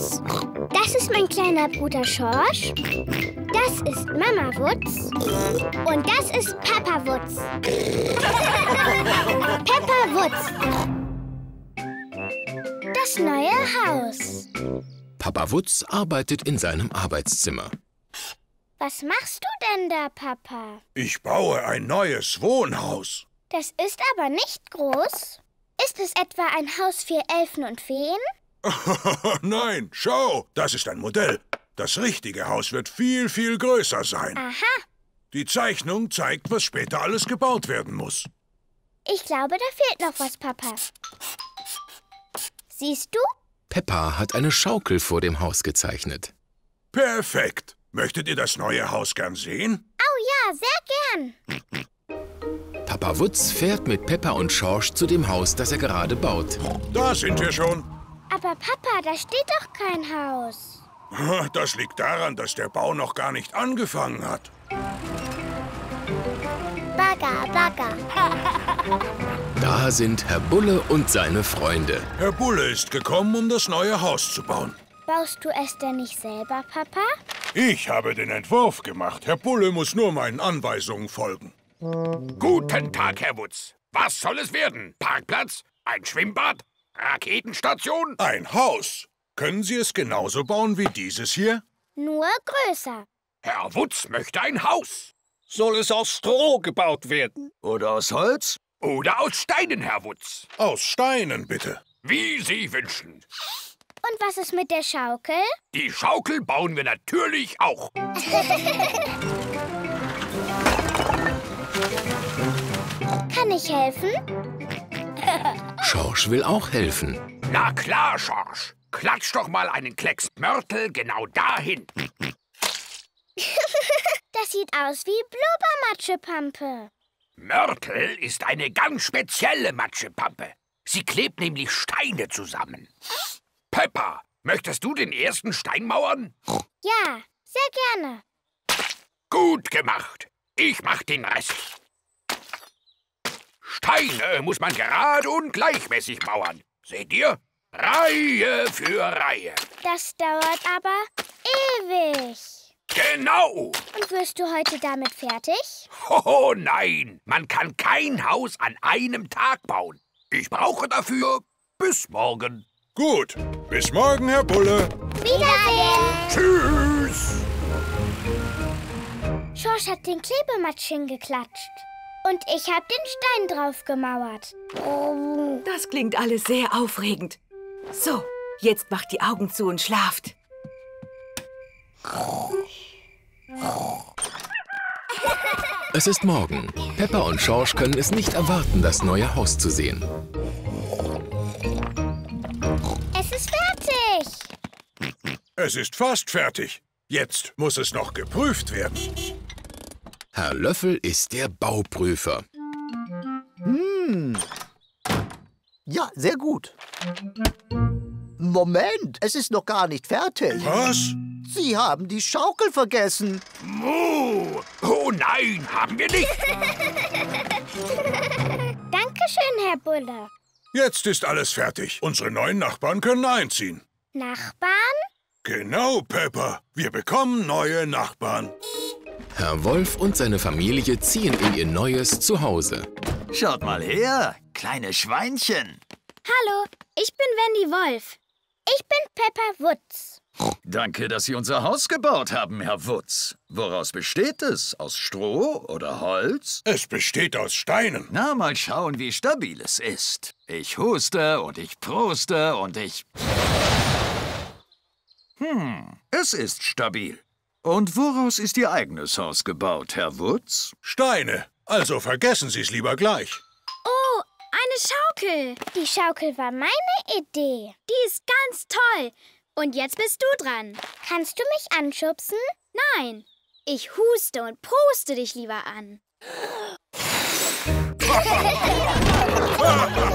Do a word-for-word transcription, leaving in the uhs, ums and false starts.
Wutz. Das ist mein kleiner Bruder Schorsch. Das ist Mama Wutz. Und das ist Papa Wutz. Peppa Wutz. Das neue Haus. Papa Wutz arbeitet in seinem Arbeitszimmer. Was machst du denn da, Papa? Ich baue ein neues Wohnhaus. Das ist aber nicht groß. Ist es etwa ein Haus für Elfen und Feen? Nein, schau, das ist ein Modell. Das richtige Haus wird viel, viel größer sein. Aha. Die Zeichnung zeigt, was später alles gebaut werden muss. Ich glaube, da fehlt noch was, Papa. Siehst du? Peppa hat eine Schaukel vor dem Haus gezeichnet. Perfekt. Möchtet ihr das neue Haus gern sehen? Oh ja, sehr gern. Papa Wutz fährt mit Peppa und Schorsch zu dem Haus, das er gerade baut. Da sind wir schon. Aber Papa, da steht doch kein Haus. Das liegt daran, dass der Bau noch gar nicht angefangen hat. Bagger, Bagger. Da sind Herr Bulle und seine Freunde. Herr Bulle ist gekommen, um das neue Haus zu bauen. Baust du es denn nicht selber, Papa? Ich habe den Entwurf gemacht. Herr Bulle muss nur meinen Anweisungen folgen. Guten Tag, Herr Wutz. Was soll es werden? Parkplatz? Ein Schwimmbad? Raketenstation? Ein Haus. Können Sie es genauso bauen wie dieses hier? Nur größer. Herr Wutz möchte ein Haus. Soll es aus Stroh gebaut werden? Oder aus Holz? Oder aus Steinen, Herr Wutz. Aus Steinen, bitte. Wie Sie wünschen. Und was ist mit der Schaukel? Die Schaukel bauen wir natürlich auch. Kann ich helfen? Schorsch will auch helfen. Na klar, Schorsch. Klatsch doch mal einen Klecks Mörtel genau dahin. Das sieht aus wie Blubbermatschepampe. Mörtel ist eine ganz spezielle Matschepampe. Sie klebt nämlich Steine zusammen. Peppa, möchtest du den ersten Stein mauern? Ja, sehr gerne. Gut gemacht. Ich mach den Rest. Steine muss man gerade und gleichmäßig mauern. Seht ihr? Reihe für Reihe. Das dauert aber ewig. Genau. Und wirst du heute damit fertig? Oh nein, man kann kein Haus an einem Tag bauen. Ich brauche dafür bis morgen. Gut, bis morgen, Herr Bulle. Wiedersehen. Tschüss. Schorsch hat den Klebematsch hingeklatscht. Und ich habe den Stein drauf gemauert. Oh. Das klingt alles sehr aufregend. So, jetzt macht die Augen zu und schlaft. Es ist morgen. Peppa und Schorsch können es nicht erwarten, das neue Haus zu sehen. Es ist fertig. Es ist fast fertig. Jetzt muss es noch geprüft werden. Herr Löffel ist der Bauprüfer. Hm. Ja, sehr gut. Moment, es ist noch gar nicht fertig. Was? Sie haben die Schaukel vergessen. Muh. Oh nein, haben wir nicht. Dankeschön, Herr Bulle. Jetzt ist alles fertig. Unsere neuen Nachbarn können einziehen. Nachbarn? Genau, Peppa. Wir bekommen neue Nachbarn. Herr Wolf und seine Familie ziehen in ihr neues Zuhause. Schaut mal her, kleine Schweinchen. Hallo, ich bin Wendy Wolf. Ich bin Peppa Wutz. Danke, dass Sie unser Haus gebaut haben, Herr Wutz. Woraus besteht es? Aus Stroh oder Holz? Es besteht aus Steinen. Na, mal schauen, wie stabil es ist. Ich huste und ich pruste und ich... Hm, es ist stabil. Und woraus ist Ihr eigenes Haus gebaut, Herr Wutz? Steine. Also vergessen Sie es lieber gleich. Oh, eine Schaukel. Die Schaukel war meine Idee. Die ist ganz toll. Und jetzt bist du dran. Kannst du mich anschubsen? Nein. Ich huste und puste dich lieber an.